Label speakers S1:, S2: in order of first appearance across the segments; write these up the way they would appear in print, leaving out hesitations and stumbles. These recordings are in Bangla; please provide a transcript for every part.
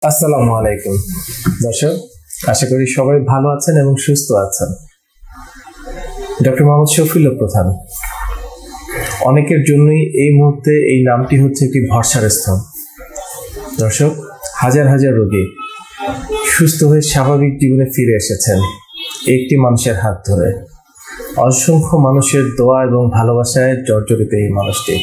S1: আসসালামু আলাইকুম দর্শক, আশা করি সবাই ভালো আছেন এবং সুস্থ আছেন। ডক্টর মোহাম্মদ শফিউল প্রধান, অনেকের জন্যই এই মুহূর্তে এই নামটি হচ্ছে একটি ভরসার স্থান। দর্শক, হাজার হাজার রোগী সুস্থ হয়ে স্বাভাবিক জীবনে ফিরে এসেছেন একটি মানুষের হাত ধরে। অসংখ্য মানুষের দোয়া এবং ভালোবাসায় জর্জরিত এই মানুষটি।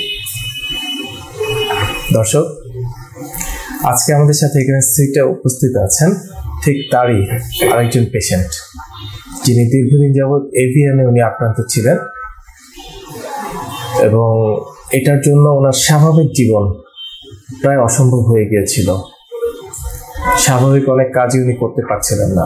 S1: দর্শক, আজকে আমাদের সাথে এখানে সিটে উপস্থিত আছেন ঠিক তারই আরেকজন পেশেন্ট, যিনি দীর্ঘদিন যাবৎ এভিএনে উনি আক্রান্ত ছিলেন এবং এটার জন্য ওনার স্বাভাবিক জীবন প্রায় অসম্ভব হয়ে গিয়েছিল। স্বাভাবিক অনেক কাজই উনি করতে পারছিলেন না।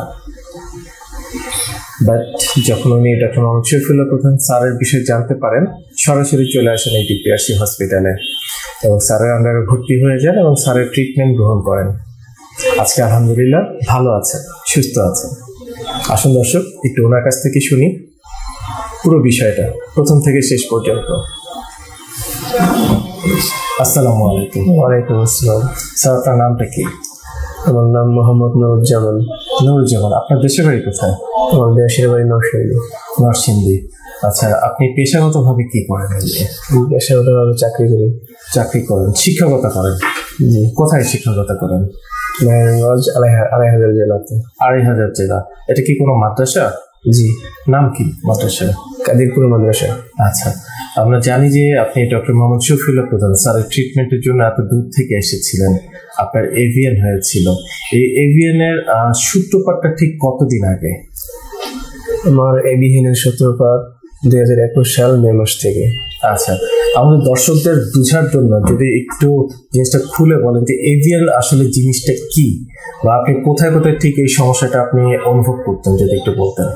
S1: বাট যখন উনি ডক্টর মোহাম্মদ শফিউল প্রধান স্যারের বিষয়ে জানতে পারেন, সরাসরি চলে আসেন এই ডিপিআরসি হসপিটালে এবং স্যারের আন্ডারে ভর্তি হয়ে যান এবং স্যারের ট্রিটমেন্ট গ্রহণ করেন। আজকে আলহামদুলিল্লাহ ভালো আছেন, সুস্থ আছেন। আসুন দর্শক, একটু ওনার কাছ থেকে শুনি পুরো বিষয়টা প্রথম থেকে শেষ পর্যন্ত। আসসালামু আলাইকুম।
S2: ওয়ালাইকুম আসসালাম।
S1: স্যার, আপনার নামটা কি?
S2: আমার নাম মোহাম্মদ নুরুজ্জামান।
S1: নুরুজ্জামান, আপনার দেশের বাড়ি কোথায়?
S2: আমার দেশের বাড়ি নরসিংদী।
S1: নরসিংদী। আচ্ছা, আপনি পেশাগতভাবে কি করেন?
S2: পেশাগতভাবে চাকরি করি।
S1: চাকরি করেন, শিক্ষকতা করেন?
S2: জি।
S1: কোথায় শিক্ষকতা করেন?
S2: নারায়ণগঞ্জ আড়াইহাজার জেলাতে।
S1: ২,৫০০ জেলা। এটা কি কোনো মাদ্রাসা?
S2: জি।
S1: নাম কি মাদ্রাসা?
S2: কাদিরপুর মাদ্রাসা।
S1: আচ্ছা, আমরা জানি যে আপনি ডক্টর মোহাম্মদ শফিউল প্রধান স্যারের ট্রিটমেন্টের জন্য এত দূর থেকে এসেছিলেন। আপনার এভিএন হয়েছিল। এই এভিএন এর সূত্রপাতটা ঠিক কতদিন আগে?
S2: আমার এভিএন এর সূত্রপাত 2021 সাল মে মাস থেকে।
S1: আচ্ছা, আমাদের দর্শকদের বোঝার জন্য যদি একটু জিনিসটা খুলে বলেন যে এভিএন আসলে জিনিসটা কি, বা আপনি কোথায় কোথায় ঠিক এই সমস্যাটা আপনি অনুভব করতেন, যদি একটু বলতেন।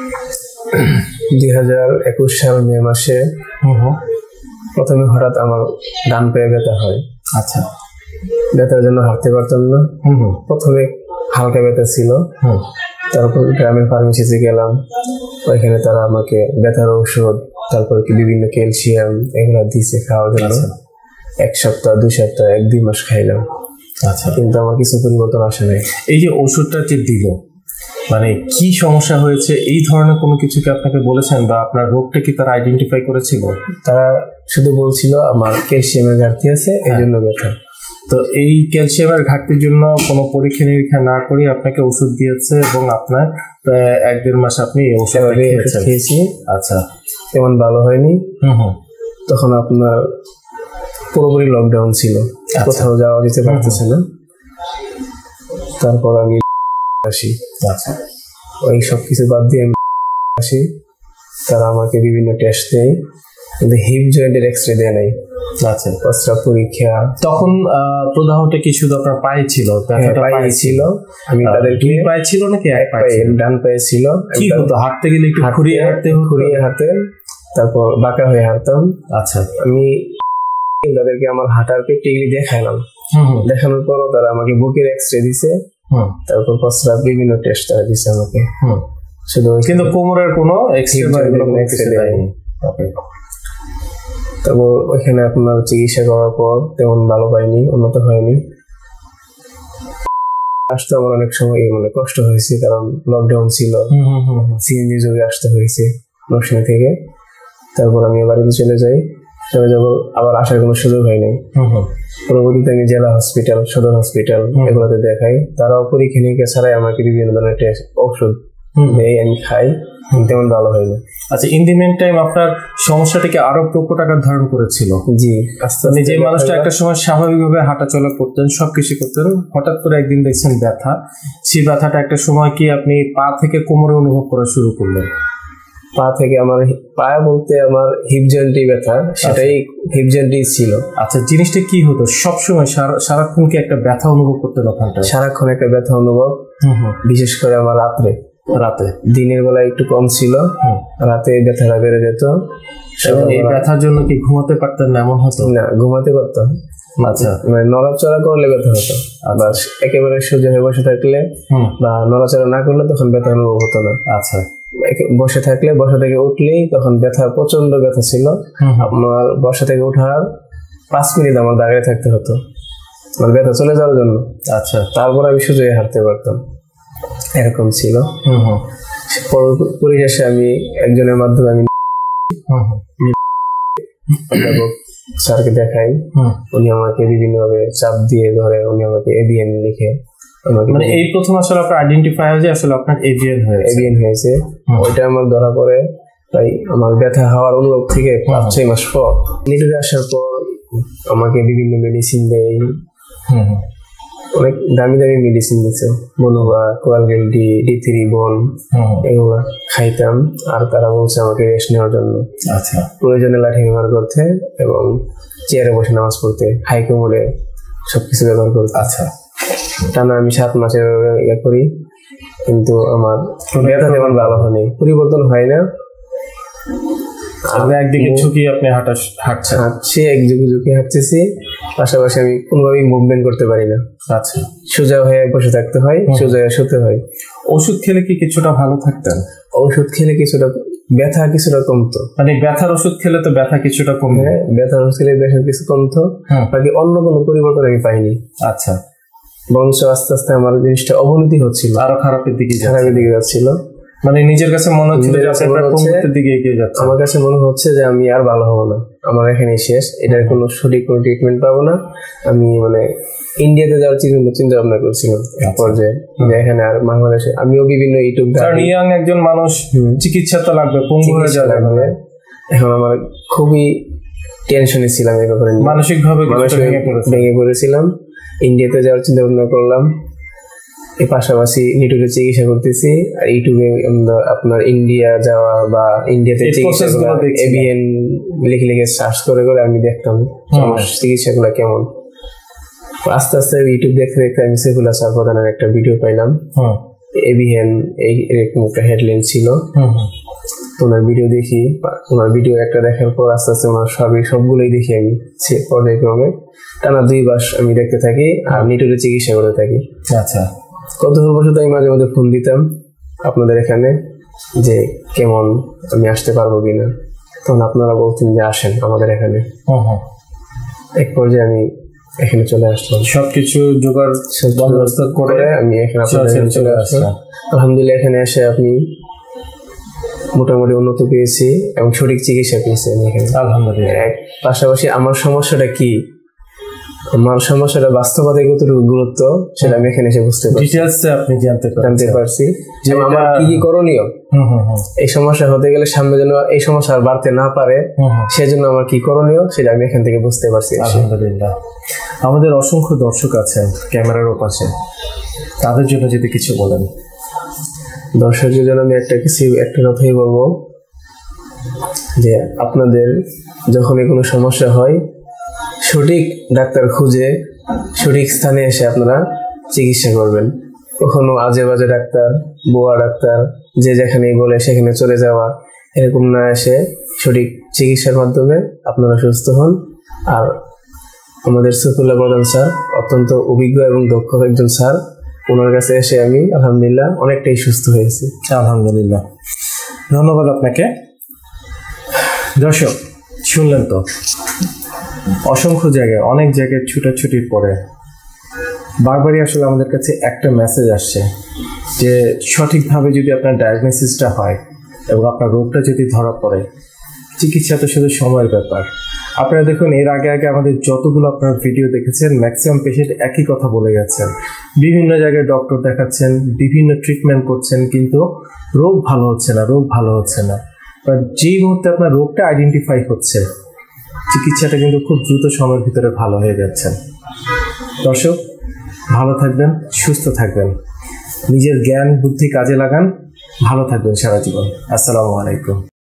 S2: 2021 সাল মে মাসে প্রথমে হঠাৎ আমার ডান পায়ে ব্যথা হয়।
S1: আচ্ছা,
S2: ব্যথার জন্য হাঁটতে পারতাম না। প্রথমে হালকা ব্যথা ছিল, তারপর গ্রামের ফার্মেসিতে গেলাম। ওইখানে তারা আমাকে ব্যথার ঔষধ, তারপর কি বিভিন্ন ক্যালসিয়াম এগুলো দিয়েছে খাওয়ার জন্য। 1 সপ্তাহ 2 সপ্তাহ 1-2 মাস খাইলাম।
S1: আচ্ছা,
S2: কিন্তু আমার কিছু পরিবর্তন আসে নাই।
S1: এই যে ওষুধটা যে দিল, মানে কি সমস্যা হয়েছে এই ধরনের কোনো কিছু কি আপনাকে বলেছেন, বা আপনার রোগটা কি তারা আইডেন্টিফাই করেছিল?
S2: তারা শুধু বলছিল আমার ক্যালসিয়ামের ঘাটতি আছে, এই জন্য ব্যথা।
S1: তো এই ক্যালসিয়ামের ঘাটতির জন্য কোনো পরীক্ষা নিরীক্ষা না করে আপনাকে ওষুধ দিয়েছে এবং আপনার প্রায় 1-1.5 মাস আপনি এই ওষুধ
S2: খেয়েছি।
S1: আচ্ছা,
S2: তেমন ভালো হয়নি। তখন আপনার পুরোপুরি লকডাউন ছিল, কোথাও যাওয়া যেতে পারতেছে না। তারপর আমি আসি।
S1: আচ্ছা,
S2: ওই সব কিছু বাদ দিয়ে আমি আসি। তারা আমাকে বিভিন্ন টেস্ট দেয়, কিন্তু হিপ জয়েন্টের এক্সরে দেয় নাই।
S1: আচ্ছা,
S2: প্রস্রাব পরীক্ষা।
S1: তখন প্রদাহটা কি শুধু আপনার পায়ে ছিল?
S2: পায়ে ছিল। আমি তাদেরকে
S1: পায়ে ছিল নাকি এক পায়ে?
S2: ডান পায়ে ছিল।
S1: কি হতো? হাঁটতে গেলে একটু ঘুরিয়ে
S2: হাঁটতে, তারপর বাঁকা হয়ে হাঁটতাম।
S1: আচ্ছা,
S2: আমি তাদেরকে আমার হাঁটার প্র্যাকটিক্যালি দেখালাম। দেখানোর পরও তারা আমাকে বুকের এক্সরে দিছে, তারপর প্রস্রাব বিভিন্ন টেস্ট তারা দিছে আমাকে। শুধু কিন্তু
S1: কোমরের কোনো এক্সরে দেয়নি।
S2: তারপর ওইখানে আপনার চিকিৎসা করার পর তেমন ভালো পাইনি, উন্নত হয়নি। আসতে আমার অনেক সময় মানে কষ্ট হয়েছে, কারণ লকডাউন ছিল, সিএনজি যোগে আসতে হয়েছে নরসিংদী থেকে। তারপর আমি বাড়িতে চলে যাব, আবার আসার কোনো সুযোগ হয় নাই। পরবর্তীতে আমি জেলা হসপিটাল, সদর হসপিটাল এগুলোতে দেখাই। তারাও পরীক্ষা নিরীক্ষা ছাড়াই আমাকে বিভিন্ন ধরনের টেস্ট ওষুধ দেয়, আমি খাই, তেমন ভালো হয়নি।
S1: আচ্ছা, ইন দি মেন টাইম আপনার সমস্যাটাকে আরো প্রকট আকার ধারণ করেছিল?
S2: জি, আস্তে আস্তে।
S1: যে মানুষটা একটা সময় স্বাভাবিকভাবে হাঁটাচলা করতেন, সবকিছু করতেন, হঠাৎ করে একদিন দেখছেন ব্যথা। সেই ব্যথাটা একটা সময় কি আপনি পা থেকে কোমরে অনুভব করা শুরু করলেন?
S2: পা থেকে আমার পায়ে বলতে আমার হিপ জয়েন্টে ব্যথা, সেটাই হিপ জয়েন্টই ছিল।
S1: আচ্ছা, জিনিসটা কি হতো? সবসময় সারাক্ষণ কি একটা ব্যথা অনুভব করতেন? ওখানটা
S2: সারাক্ষণ একটা ব্যথা অনুভব, বিশেষ করে আমার রাতে। দিনের বেলা একটু কম ছিল, রাতে ব্যথাটা বেড়ে যেত।
S1: এই ব্যথার জন্য কি ঘুমাতে পারতেন না? এমন হতো
S2: না, ঘুমাতে পারতাম।
S1: আচ্ছা,
S2: মানে নড়াচড়া করলে ব্যথা হতো, আবার একেবারে সোজা হয়ে বসে থাকলে বা নড়াচড়া না করলে তখন ব্যথা অনুভব হতো না।
S1: আচ্ছা,
S2: বসে থাকলে, বসা থেকে উঠলেই তখন ব্যথা, প্রচন্ড ব্যথা ছিল। আপনার বসা থেকে ওঠার 5 মিনিট আমার দাঁড়িয়ে থাকতে হতো। মানে ব্যথা চলে যাওয়ার জন্য।
S1: আচ্ছা,
S2: তারপর আমি সোজা হাঁটতে পারতাম, এরকম ছিল। পরিশেষে আমি একজনের মাধ্যমে আমি স্যারকে দেখাই, উনি আমাকে বিভিন্ন ভাবে চাপ দিয়ে ধরে, উনি আমাকে এভিএন লিখে আমাকে,
S1: মানে এই প্রথম আসলে আপনার আইডেন্টিফাই হয় যে আসলে আপনার এভিএন
S2: হয়েছে। ওইটা আমার ধরা পড়ে তাই আমার ব্যথা হওয়ার অনুভব থেকে 5-6 মাস পর নিটুরে আসার পর আমাকে বিভিন্ন মেডিসিন দেয়, অনেক দামি দামি মেডিসিন দিচ্ছে, মনোভা, কোয়ালগেল ডি, D3 বোন, এগুলা খাইতাম। আর তারা বলছে আমাকে রেস্ট নেওয়ার জন্য,
S1: আচ্ছা,
S2: প্রয়োজনে লাঠি ব্যবহার করতে এবং চেয়ারে বসে নামাজ পড়তে, হাইকো মোডে সবকিছু ব্যবহার করতে।
S1: আচ্ছা,
S2: টানা আমি 7 মাসে ইয়ে করি, কিন্তু আমার ব্যথা তেমন ভালো হয়নি, পরিবর্তন হয় না।
S1: একদিকে ঝুঁকি আপনি হাঁটছি,
S2: একদিকে ঝুঁকি হাঁটতেছি, পাশাপাশি আমি কোনোভাবেই মুভমেন্ট করতে পারি না।
S1: আচ্ছা,
S2: সোজা হয়ে বসে থাকতে হয়, সোজা হয়ে শুতে হয়।
S1: ওষুধ খেলে কি কিছুটা ভালো থাকতেন?
S2: ওষুধ খেলে কিছুটা ব্যথা কিছুটা কমতো,
S1: মানে ব্যথার ওষুধ খেলে তো ব্যথা কিছুটা কমে।
S2: হ্যাঁ, ব্যথার ওষুধ খেলে ব্যথা কিছু কমতো, বাকি অন্য কোনো পরিবর্তন আমি পাইনি।
S1: আচ্ছা,
S2: বরঞ্চ আস্তে আস্তে আমার জিনিসটা অবনতি হচ্ছিল,
S1: আরো খারাপের দিকে
S2: যাচ্ছিল।
S1: মানে নিজের কাছে মনে হচ্ছিল যে দিকে এগিয়ে যাচ্ছে।
S2: আমার কাছে মনে হচ্ছে যে আমি আর ভালো হবো না, আমার এখানেই শেষ, এটার কোনো সঠিক কোনো ট্রিটমেন্ট পাবো না। আমি মানে ইন্ডিয়াতে যাওয়ার চিন্তা ভাবনা করছিলাম এক পর্যায়ে, যে এখানে আর বাংলাদেশে আমিও বিভিন্ন ইউটিউব,
S1: কারণ ইয়াং একজন মানুষ, চিকিৎসা তো লাগবে, পঙ্গু হয়ে যাবে।
S2: এখন আমার খুবই টেনশনে ছিলাম এই ব্যাপারে,
S1: মানসিকভাবে
S2: ভেঙে পড়েছিলাম। ইন্ডিয়াতে যাওয়ার চিন্তা ভাবনা করলাম, এর পাশাপাশি নিটুরে চিকিৎসা করতেছি। আর ইউটিউবে আপনার ইন্ডিয়া যাওয়া বা ইন্ডিয়াতে চিকিৎসা এভিএন লিখে সার্চ করে আমি দেখতাম চিকিৎসাগুলো কেমন। আস্তে আস্তে ইউটিউব দেখতে দেখতে আমি সেফুল্লাহ স্যার প্রধানের একটা ভিডিও পাইলাম, এভিএন এরকম একটা হেডলাইন ছিল। ওনার ভিডিও দেখি, ওনার ভিডিও একটা দেখার পর আস্তে আস্তে ওনার সবগুলোই দেখি আমি পর্যায়ক্রমে। টানা 2 মাস আমি দেখতে থাকি আর নিটুরে চিকিৎসা করতে থাকি।
S1: আচ্ছা,
S2: কৌতূহলবশত আমি মাঝে মধ্যে ফোন দিতাম আপনাদের এখানে যে কেমন আমি আসতে পারবো কিনা, তখন আপনারা বলতেন যে আসেন আমাদের এখানে। এক পর্যায়ে আমি এখানে চলে আসলাম,
S1: সবকিছু জোগাড় ব্যবস্থা করে আমি এখানে আপনাদের চলে আসলাম।
S2: আলহামদুলিল্লাহ, এখানে এসে আপনি মোটামুটি উন্নত পেয়েছি এবং সঠিক চিকিৎসা পেয়েছি আমি এখানে, আলহামদুলিল্লাহ। পাশাপাশি আমার সমস্যাটা কি, আমার সমস্যাটা বাস্তবতা কতটুকু গুরুত্ব সেটা আমি এখানে এসে বুঝতে পারছি, ডিটেইলসে আপনি জানতে পারছি যে আমার কি করণীয়। এই সমস্যা হতে গেলে সামনে যেন এই সমস্যা আর বাড়তে না পারে, সেজন্য আমার কি করণীয় সেটা আমি এখান থেকে বুঝতে পারছি, আলহামদুলিল্লাহ।
S1: আমাদের অসংখ্য দর্শক আছেন ক্যামেরার ওপাশে, তাদের জন্য যদি কিছু বলেন।
S2: দর্শকদের জন্য আমি একটা কথাই বলবো যে আপনাদের যখনই কোনো সমস্যা হয়, সঠিক ডাক্তার খুঁজে সঠিক স্থানে এসে আপনারা চিকিৎসা করবেন। কখনো আজে বাজে ডাক্তার, বোয়া ডাক্তার যে যেখানেই বলে সেখানে চলে যাওয়া, এরকম না এসে সঠিক চিকিৎসার মাধ্যমে আপনারা সুস্থ হন। আর আমাদের সফিউল্লাহ প্রধান স্যার অত্যন্ত অভিজ্ঞ এবং দক্ষ একজন স্যার, ওনার কাছে এসে আমি আলহামদুলিল্লাহ অনেকটাই সুস্থ হয়েছি,
S1: আলহামদুলিল্লাহ। ধন্যবাদ আপনাকে। দর্শক শুনলেন তো, অসংখ্য জায়গায় অনেক জায়গায় ছুটাছুটির পরে বারবারই আসলে আমাদের কাছে একটা মেসেজ আসছে যে সঠিকভাবে যদি আপনার ডায়াগনোসিসটা হয় এবং আপনার রোগটা যদি ধরা পড়ে, চিকিৎসা তো শুধু সময়ের ব্যাপার। আপনারা দেখুন, এর আগে আমাদের যতগুলো আপনারা ভিডিও দেখেছেন, ম্যাক্সিমাম পেশেন্ট একই কথা বলে গেছেন। বিভিন্ন জায়গায় ডক্টর দেখাচ্ছেন, বিভিন্ন ট্রিটমেন্ট করছেন, কিন্তু রোগ ভালো হচ্ছে না। বাট যেই মুহূর্তে আপনার রোগটা আইডেন্টিফাই হচ্ছে, চিকিৎসাটা কিন্তু খুব দ্রুত সময়ের ভিতরে ভালো হয়ে যাচ্ছে। দর্শক, ভালো থাকবেন, সুস্থ থাকবেন, নিজের জ্ঞান বুদ্ধি কাজে লাগান, ভালো থাকবেন সারা জীবন। আসসালামু আলাইকুম।